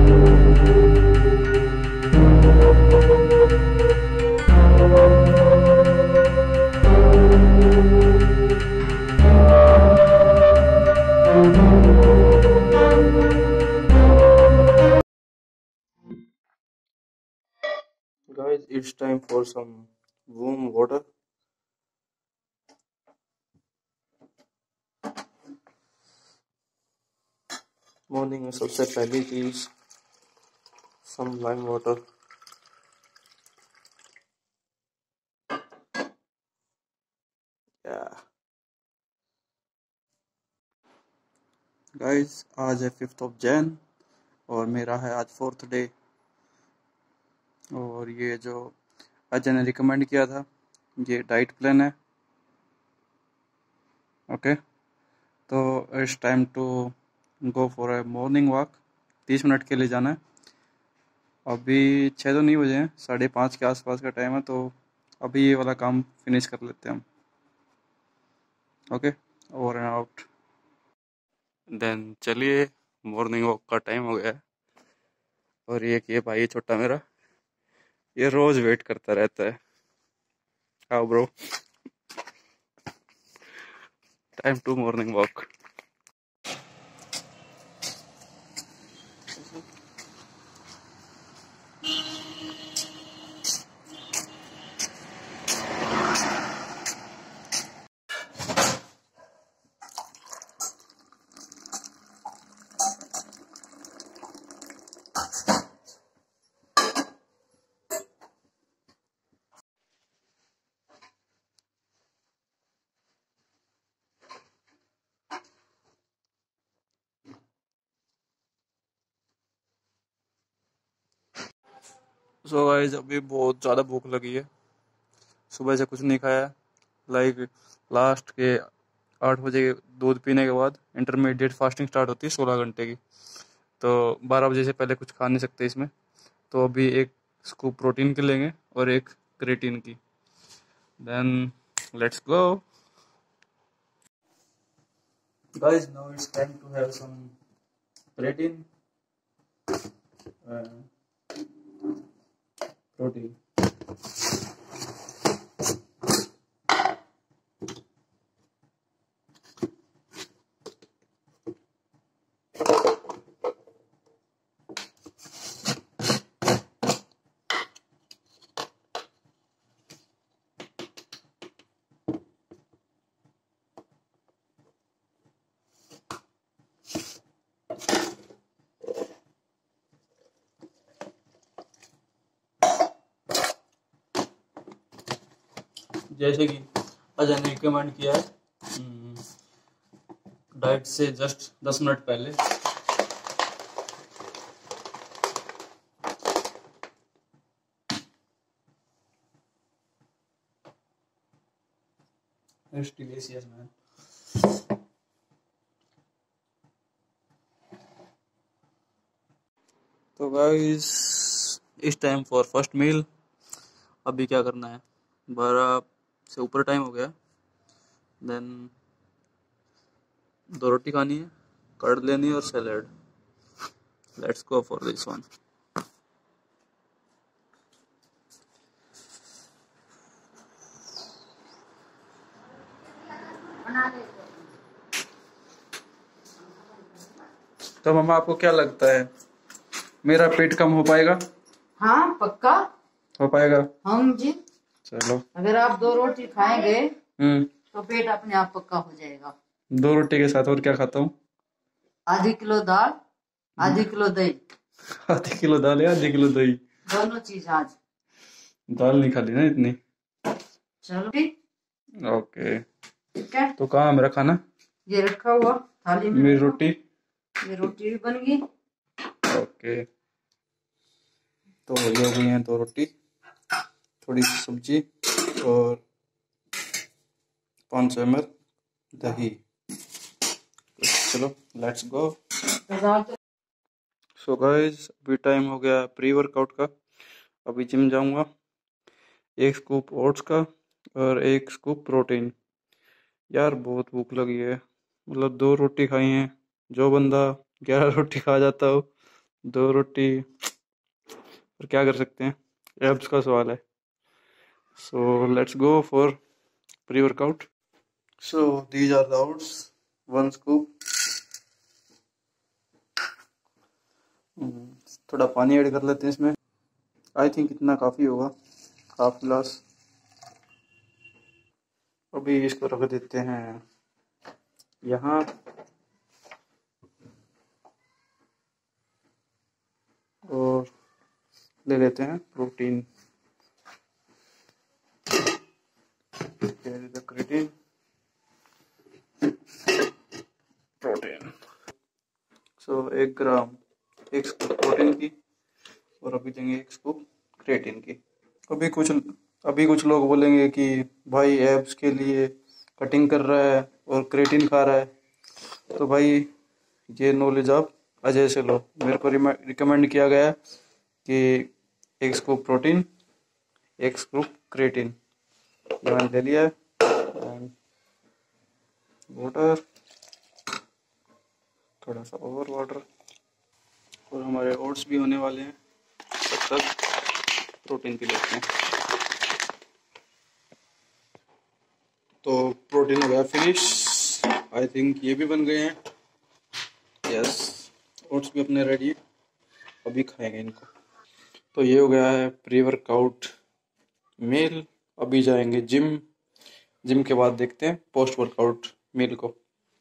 Guys, it's time for some warm water. Morning में सबसे पहली चीज सम लाइम वाटर। गाइस, आज है 5th of Jan और मेरा है आज 4th डे। और ये जो अजय ने रिकमेंड किया था ये डाइट प्लान है। ओके, तो it's time to go for a morning walk. 30 minute के लिए जाना है। अभी 6 तो नहीं बजे हैं, 5:30 के आसपास का टाइम है, तो अभी ये वाला काम फिनिश कर लेते हैं हम। Okay, over and out. Then चलिए, मॉर्निंग वॉक का टाइम हो गया है। और ये भाई छोटा मेरा, ये रोज वेट करता रहता है। आओ bro, time to morning walk. So guys, अभी बहुत ज़्यादा भूख लगी है। सुबह से कुछ नहीं खाया। लाइक लास्ट के 8 बजे दूध पीने के बाद इंटरमीडिएट फास्टिंग स्टार्ट होती है 16 घंटे की। तो 12 बजे से पहले कुछ खा नहीं सकते इसमें। तो अभी एक स्कूप प्रोटीन की लेंगे और एक क्रेटीन की। Then let's go guys, now it's time to have some creatine protein. जैसे कि अजय ने रिकमेंड किया है डाइट से जस्ट 10 मिनट पहले इट्स डिलीशियस मैन। तो गाइस, इस टाइम फॉर फर्स्ट मील। अभी क्या करना है, 12 से ऊपर टाइम हो गया। देन 2 रोटी खानी है, कर्ड लेनी है और salad. Let's go for this one. तो मम्मा, आपको क्या लगता है मेरा पेट कम हो पाएगा? हाँ, पक्का हो पाएगा। हम जी, चलो, अगर आप 2 रोटी खाएंगे तो पेट अपने आप पक्का हो जाएगा। 2 रोटी के साथ और क्या खाता हूँ? आधी किलो दाल, आधी किलो दही। आधी किलो दाल या आधी किलो दही? दोनों चीज आज। दाल नहीं खाली ना इतनी। चलो ठीक, ओके। ठीक है। तो कहाँ है मेरा खाना? ये रखा हुआ थाली में। मेरी रोटी? ये रोटी भी बन गई। ओके, तो ये हो गई हैं 2 रोटी, थोड़ी सी सब्जी और 500 ml दही। चलो लेट्स गो। सो गाइस, अभी टाइम हो गया प्री वर्कआउट का। अभी जिम जाऊंगा। 1 स्कूप ओट्स का और 1 स्कूप प्रोटीन। यार बहुत भूख लगी है। मतलब 2 रोटी खाई हैं। जो बंदा 11 रोटी खा जाता हो 2 रोटी, और क्या कर सकते हैं, एब्स का सवाल है। So let's go for pre workout. So these are the oats, 1 scoop. थोड़ा पानी ऐड कर लेते हैं इसमें, आई थिंक इतना काफ़ी होगा, हाफ गिलास। अभी इसको रख देते हैं यहाँ, और ले लेते हैं protein, creatine protein. So 1 gram 1 scoop protein की, और अभी देंगे 1 स्कूप क्रिएटिन की। अभी कुछ लोग बोलेंगे कि भाई एब्स के लिए कटिंग कर रहा है और क्रिएटिन खा रहा है, तो भाई ये नॉलेज आप अजय से लो। मेरे को रिकमेंड किया गया कि 1 स्कूप प्रोटीन 1 स्कूप क्रिएटिन, ये मैंने ले लिया है। वाटर, थोड़ा सा और वाटर, और हमारे ओट्स भी होने वाले हैं, तब तक प्रोटीन पी लेते हैं। तो प्रोटीन हो गया फिनिश, आई थिंक ये भी बन गए हैं। यस, ओट्स भी अपने रेडी है, अभी खाएंगे इनको। तो ये हो गया है प्री वर्कआउट मील। अभी जाएंगे जिम के बाद देखते हैं पोस्ट वर्कआउट मील को।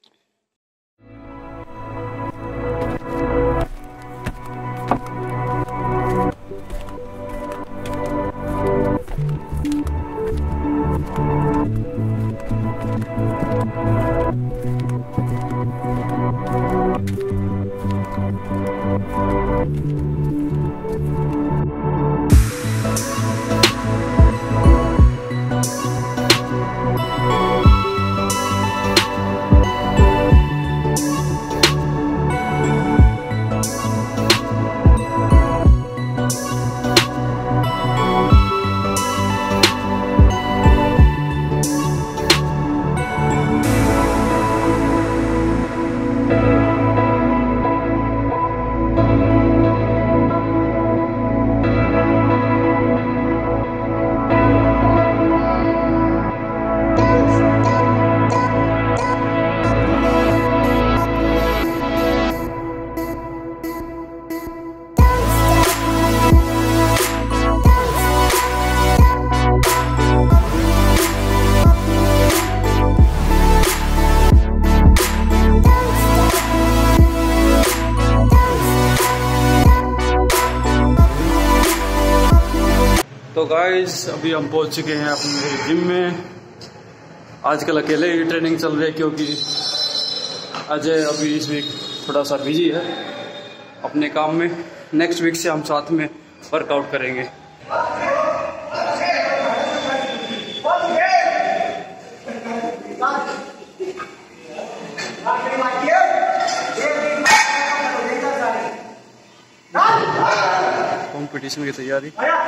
तो गाइस अभी हम पहुंच चुके हैं अपने जिम में। आजकल अकेले ही ट्रेनिंग चल रही है क्योंकि अजय अभी इस वीक थोड़ा सा बिजी है अपने काम में। नेक्स्ट वीक से हम साथ में वर्कआउट करेंगे। कंपटीशन की तैयारी।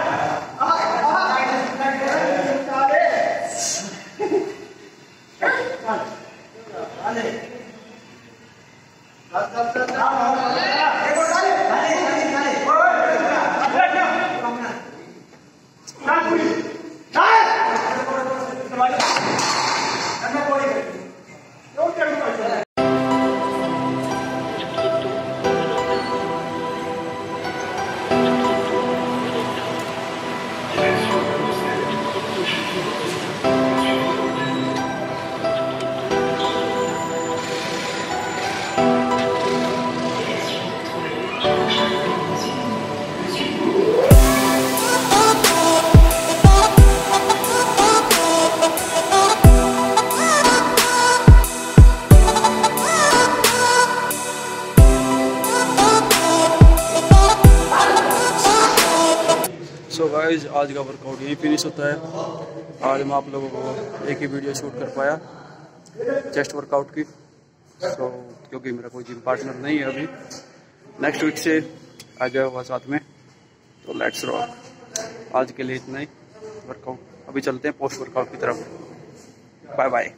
सो गाइस आज का वर्कआउट यहीं फिनिश होता है। आज मैं आप लोगों को एक ही वीडियो शूट कर पाया चेस्ट वर्कआउट की। सो क्योंकि मेरा कोई जिम पार्टनर नहीं है अभी, नेक्स्ट वीक से आ जाएगा साथ में। तो लेट्स रॉक। आज के लिए इतना ही वर्कआउट। अभी चलते हैं पोस्ट वर्कआउट की तरफ। Bye bye.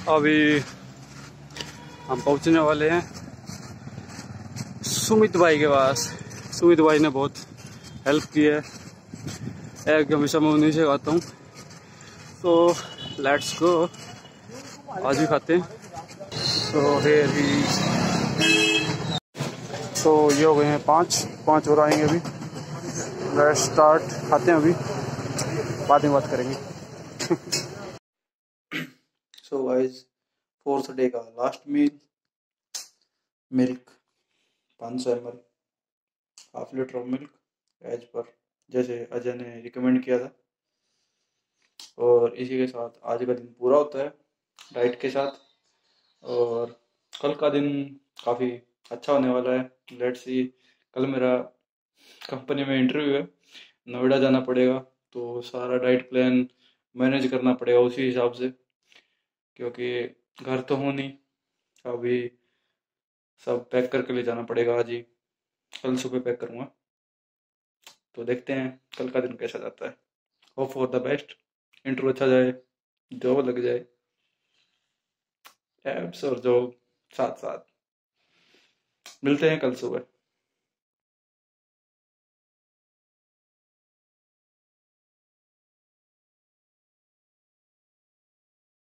अभी हम पहुंचने वाले हैं सुमित भाई के पास। सुमित भाई ने बहुत हेल्प की है, एग हमेशा मैं उन्हीं से खाता हूँ। तो लेट्स गो, आज भी खाते हैं। तो हियर ही, तो ये हो गए हैं 5 और आएंगे अभी। लेट्स स्टार्ट, खाते हैं अभी, बाद में बात करेंगे। सो गाइस, 4th डे का last meal, milk 500 ml, half litre of milk as पर जैसे अजय ने रिकमेंड किया था। और इसी के साथ आज का दिन पूरा होता है डाइट के साथ। और कल का दिन काफ़ी अच्छा होने वाला है। लेट्स सी, कल मेरा कंपनी में इंटरव्यू है, नोएडा जाना पड़ेगा, तो सारा डाइट प्लान मैनेज करना पड़ेगा उसी हिसाब से, क्योंकि घर तो हूँ नहीं अभी। सब पैक करके ले जाना पड़ेगा आज ही, कल सुबह पैक करूँगा। तो देखते हैं कल का दिन कैसा जाता है। Hope for the best, interview अच्छा जाए, जॉब लग जाए, एब्स और जॉब साथ साथ। मिलते हैं कल सुबह।